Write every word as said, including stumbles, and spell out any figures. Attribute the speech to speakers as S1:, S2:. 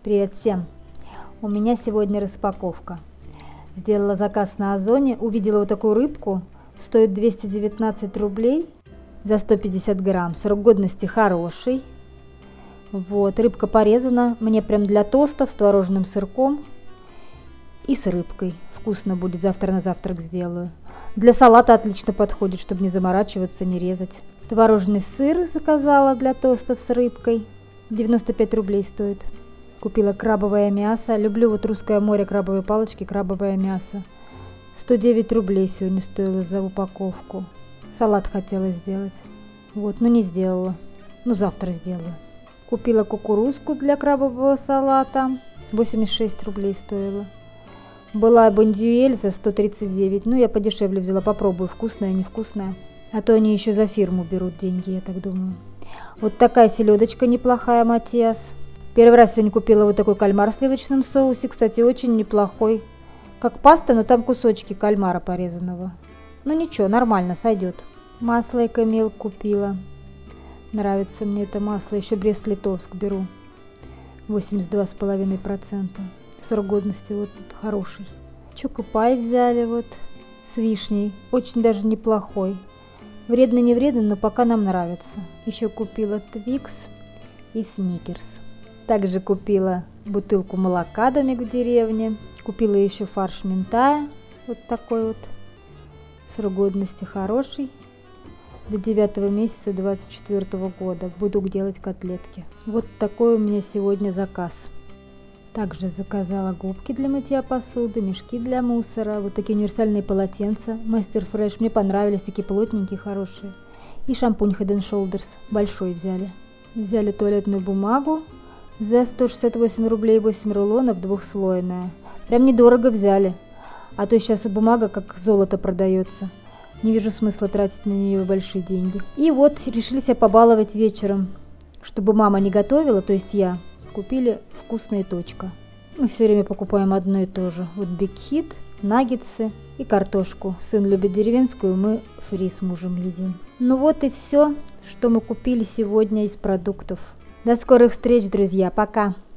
S1: Привет всем! У меня сегодня распаковка. Сделала заказ на Озоне, увидела вот такую рыбку, стоит двести девятнадцать рублей за сто пятьдесят грамм, срок годности хороший. Вот, рыбка порезана, мне прям для тостов с творожным сырком и с рыбкой. Вкусно будет, завтра на завтрак сделаю. Для салата отлично подходит, чтобы не заморачиваться, не резать. Творожный сыр заказала для тостов с рыбкой, девяносто пять рублей стоит. Купила крабовое мясо. Люблю вот русское море, крабовые палочки, крабовое мясо. сто девять рублей сегодня стоило за упаковку. Салат хотела сделать. Вот, но не сделала. Ну, завтра сделаю. Купила кукурузку для крабового салата. восемьдесят шесть рублей стоила. Была бондюэль за сто тридцать девять. Ну, я подешевле взяла. Попробую, вкусная, невкусная. А то они еще за фирму берут деньги, я так думаю. Вот такая селедочка неплохая, Матиас. Первый раз сегодня купила вот такой кальмар в сливочном соусе. Кстати, очень неплохой. Как паста, но там кусочки кальмара порезанного. Ну ничего, нормально, сойдет. Масло Экомил купила. Нравится мне это масло. Еще Брест-Литовск беру. восемьдесят два с половиной процента. Срок годности вот хороший. Чокопай взяли вот с вишней. Очень даже неплохой. Вредно не вредно, но пока нам нравится. Еще купила Твикс и Сникерс. Также купила бутылку молока «Домик в деревне». Купила еще фарш минтая. Вот такой вот. Срок годности хороший. До девятого месяца двадцать четвёртого года. Буду делать котлетки. Вот такой у меня сегодня заказ. Также заказала губки для мытья посуды, мешки для мусора. Вот такие универсальные полотенца. Мастер Фреш. Мне понравились. Такие плотненькие, хорошие. И шампунь Head and Shoulders. Большой взяли. Взяли туалетную бумагу. За сто шестьдесят восемь рублей восемь рулонов, двухслойная. Прям недорого взяли. А то сейчас бумага как золото продается. Не вижу смысла тратить на нее большие деньги. И вот решили себя побаловать вечером. Чтобы мама не готовила, то есть я, купили вкусная точка. Мы все время покупаем одно и то же. Вот Big Hit, наггетсы и картошку. Сын любит деревенскую, мы фри с мужем едим. Ну вот и все, что мы купили сегодня из продуктов. До скорых встреч, друзья. Пока!